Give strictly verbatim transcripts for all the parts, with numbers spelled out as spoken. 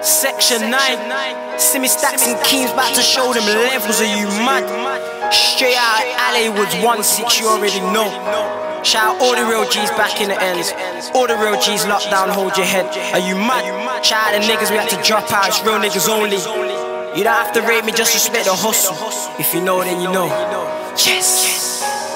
Section nine, Simi Stacks and Keems about to show them levels. Are you mad? Straight out of L A Woods, one six, you already know. Shout out all the real G's back in the ends. All the real G's locked down, hold your head. Are you mad? Shout out the niggas we had to drop out, it's real niggas only. You don't have to rate me, just respect the hustle. If you know, then you know. Yes.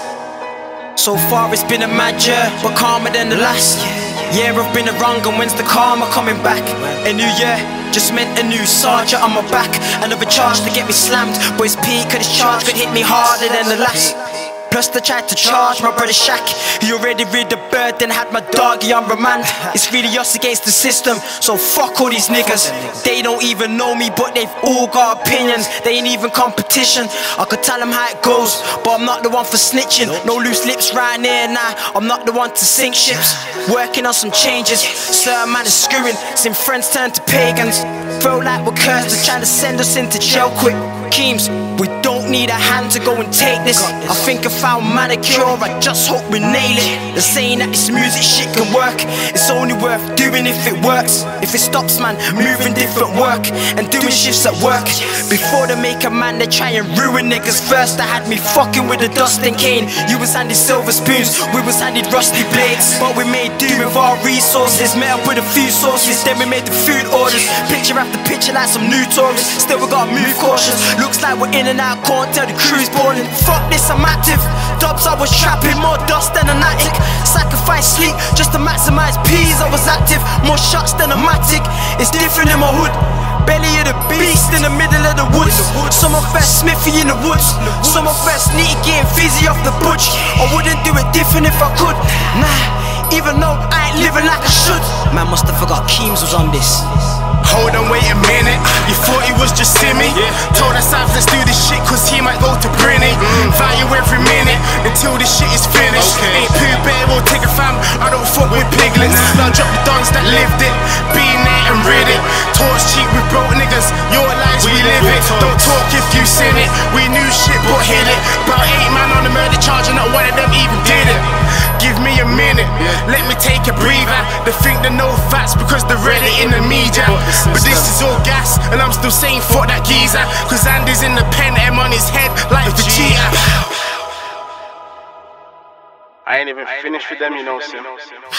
So far it's been a mad year, but calmer than the last. Yeah, I've been around, and when's the karma coming back? A new year just meant a new sergeant on my back. Another charge to get me slammed, but it's peak, cause this charge could hit me harder than the last. Plus they tried to charge my brother Shaq. He already rid the bird, then had my doggy on remand. It's really us against the system, so fuck all these niggas. They don't even know me, but they've all got opinions. They ain't even competition. I could tell them how it goes, but I'm not the one for snitching. No loose lips right here, nah, I'm not the one to sink ships. Working on some changes, certain man is screwing. Some friends turn to pagans. Felt like we're cursed, they're trying to send us into jail quick. Keems, we don't need a hand to go and take this. I think I found manicure, I just hope we nail it. They're saying that this music shit can work. It's only worth doing if it works. If it stops, man, moving different work and doing shifts at work. Before they make a man, they try and ruin niggas. First they had me fucking with a dusting cane. You was handed silver spoons, we was handed rusty blades. But we made do with our resources. Met up with a few sources, then we made the food orders. Picture after picture like some new tourists. Still we gotta move cautious. Looks like we're in and out, can't tell the crew's boiling. Fuck this, I'm active. Dubs I was trapping, more dust than an attic. Sacrifice sleep just to maximize peas. I was active, more shots than a matic. It's different in my hood. Belly of the beast in the middle of the woods. Some of best Smithy in the woods. Some of best Nitty getting fizzy off the butch. I wouldn't do it different if I could. Nah, even though I ain't living like I should. Man must have forgot Keems was on this. Hold on, wait a minute. You thought he was just Simmy? Yeah. Told us let's do this shit cause he might go to Brinny. Mm. Value every minute until this shit is finished. Okay. Ain't Pooh Bear or Tigger fam, I don't fuck with piglets. Now drop the dons that lived it, been there and rid it. Talk's cheap with broke niggas, your lives we, we live it. Talk. Don't talk if you seen it. We knew shit but hit it. About eight man on the murder charge and not one of them even did it. Give me a minute, yeah. Let me take a breather. They think they know facts because they read it in the media. But this is all gas, and I'm still saying fuck that geezer. Cause Andy's in the pen, M on his head like Vegeta. I ain't even finished with them, you know, Sim.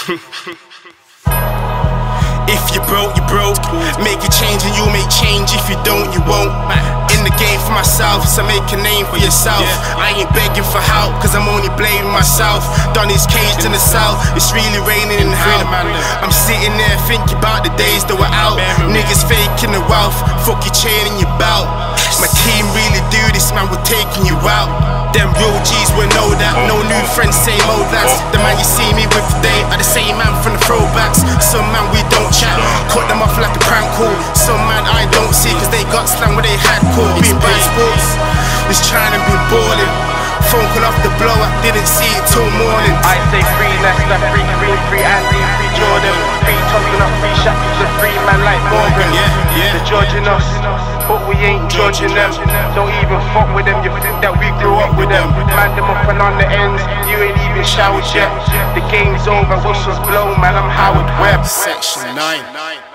If you broke, you broke. Make a change and you'll make change. If you don't, you won't. In the game for myself, so make a name for yourself. I ain't begging for help, cause I'm only blaming myself. Done his cage in the south, it's really raining in hell. I'm sitting there thinking about the days that were out. Niggas faking the wealth, fuck your chain and your belt. My team really do this, man, we're taking you out. Them real G's will know that. No new friends, same old lads. The man you see me with today are the same man from the throwbacks. Some man we don't chat, cut them off like a prank call. Some man I don't see cause they got slang where they had caught. Being bad sports, just trying to be balling. Phone call off the blower, didn't see it till morning. I say free Leicester, free Green, free Andy, free Jordan, free Thompson, free Shackles, a free man like Morgan. Yeah, yeah. They're judging us, but we ain't judging them. Don't even fuck with them, you think that we grew up with them. Man them up and on the ends, you ain't even showered yet. The game's over, whistles blow, man, I'm Howard Webb. Section nine.